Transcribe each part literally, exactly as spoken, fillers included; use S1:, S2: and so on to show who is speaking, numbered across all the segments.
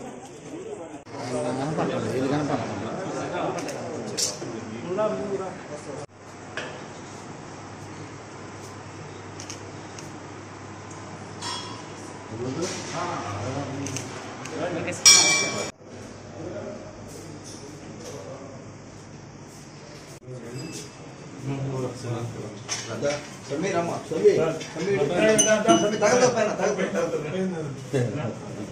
S1: Samir Rama, Samir, Samir, Samir, tagal na pala, tagal na, tagal na.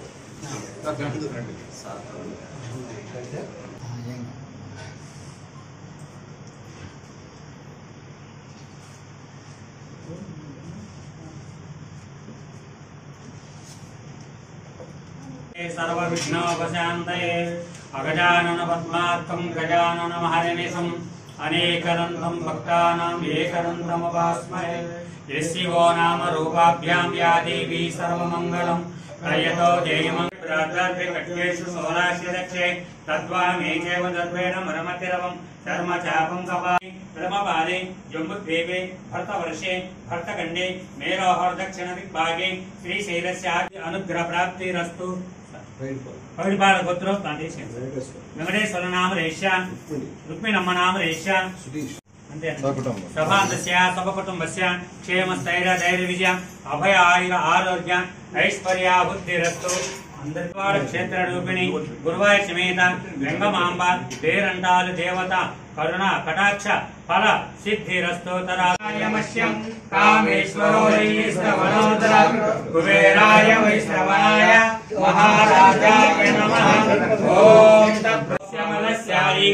S2: सर्व विघ्नोपशान्तये अगजानन पद्मार्कं गजानन महर्निशम् अनेकदन्तं भक्तानाम् एकदन्तमुपास्महे यस्यो नाम रूपाभ्यां या देवी सर्वमङ्गलं प्रयतो जयमङ्गलाद्वर्भिकट्वेषु सोलाशिरक्षे तद्वामेचैव दर्भेण मरमतिरवं धर्मचापं कपाले प्रथमपादे जम्बुद्वीपे भरतवर्षे भरतखण्डे मेरोहरदक्षिणदिग्भागे श्रीशैलस्याद्य अनुग्रहप्राप्तिरस्तु। पौडिपाल गोत्रो वेंकटेश्वर नाम Russia रुक्मिणम्म नाम Russia सभान्तस्य सबकुटुम्बस्य क्षेमस्थैर्य धैर्य विजय अभय आयुर आरोग्य ऐश्वर्याबुद्धिरस्तु। क्षेत्र रूपिणी गुरुवायूर समेत वेंगमांब पेरंटाल देवता करुणा कटाक्ष फल सिद्धिरस्तु। तरायमस्यं कामेश्वरो वैश्रवणोदर कुबेराय वैश्रवणाय महाराजाय नमः। ओम तत्प्रस्यमलस्यायि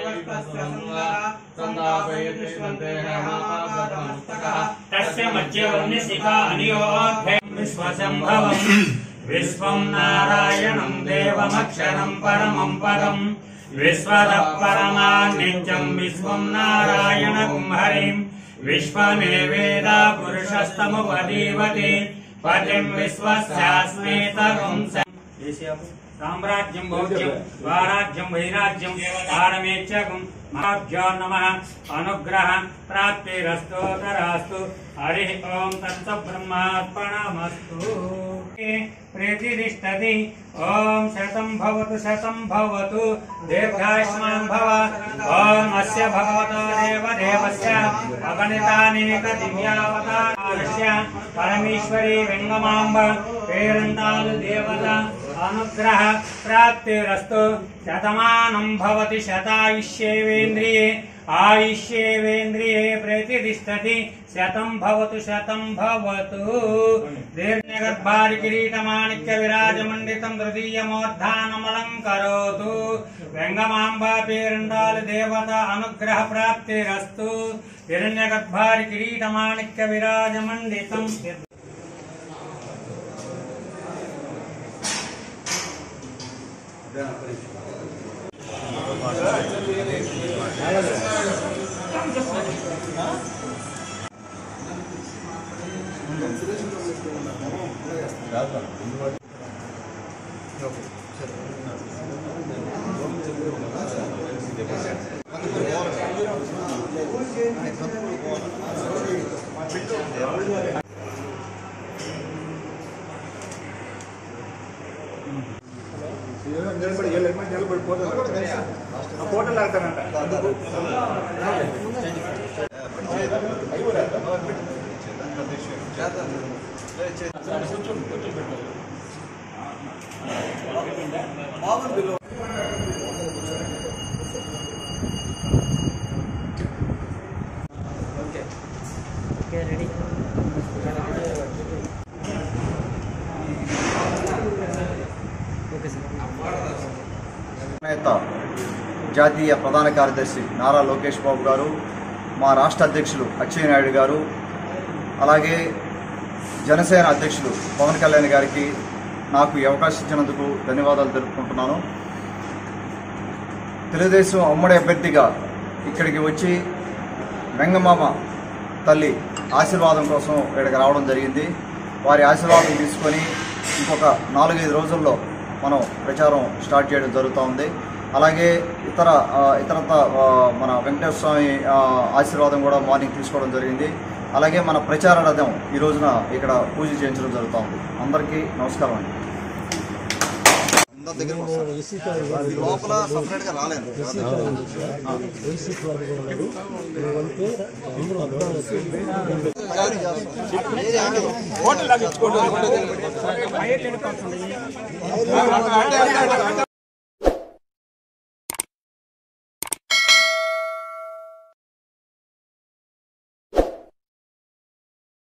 S2: तस्य मध्यवर्णशिखा अनियोऽभ्यं विश्वसंभवम् विश्वं नारायणं देवमक्षरं परमं पदं विश्वतः परमान्नित्यं विश्वं नारायणं हरिं विश्वमेवेदा पुरुषस्तमुपदीवते पतिं विश्वस्यास्मि तरुं साम्राज्यं भोज्यं स्वाराज्यं वैराज्यं पारमेच्छकं महाभ्यो नमः। अनुग्रह प्राप्तिरस्तु तरास्तु। हरि ओम तत्सब्रह्मार्पणमस्तु। प्रीतिरिष्टति ओम शतं भवतु शतं भवतु दीर्घायुष्मान् भव। ओम अस्य भगवतो देवदेवस्य अगणितानेक दिव्यावतारस्य परमेश्वरी वेंगमांब पेरंटाल देवता अनुग्रह प्राप्तिरस्तु। शतमानं भवति शतायुष्येवेन्द्रिये आयुष्येवेन्द्रिये प्रतिष्ठति शतं भवतु शतं भवतु। दीर्घगर्भारि किरीटमाणिक्य विराजमण्डितं तृतीयमोद्धानमलङ्करोतु। वेंगमांबा पेरंडाल देवता अनुग्रह प्राप्तिरस्तु। हिरण्यगर्भारि किरीटमाणिक्य विराजमण्डितं ఫోటోలు ఆడతానంట రెడీ
S1: జాతీయ ప్రధాన కార్యదర్శి నారా లోకేష్ బాబు గారు, మా రాష్ట్ర అధ్యక్షులు అచ్చెన్నాయుడు నాయుడు గారు, అలాగే జనసేన అధ్యక్షులు పవన్ కళ్యాణ్ గారికి నాకు ఈ అవకాశం ఇచ్చినందుకు ధన్యవాదాలు తెలుపుకుంటున్నాను. తెలుగుదేశం ఉమ్మడి అభ్యర్థిగా ఇక్కడికి వచ్చి వెంగమామ తల్లి ఆశీర్వాదం కోసం ఇక్కడికి రావడం జరిగింది. వారి ఆశీర్వాదం తీసుకొని ఇంకొక నాలుగైదు రోజుల్లో మనం ప్రచారం స్టార్ట్ చేయడం జరుగుతూ ఉంది. అలాగే ఇతర ఇతరత మన వెంకటేశ్వర స్వామి ఆశీర్వాదం కూడా మార్నింగ్ తీసుకోవడం జరిగింది. అలాగే మన ప్రచార రథం ఈ రోజున ఇక్కడ పూజ చేయించడం జరుగుతూ ఉంది. అందరికీ నమస్కారం అండి. అందరి దగ్గరకు వస్తారు. ఈ లోపల సపరేట్గా రాలేదు.
S3: హోటల్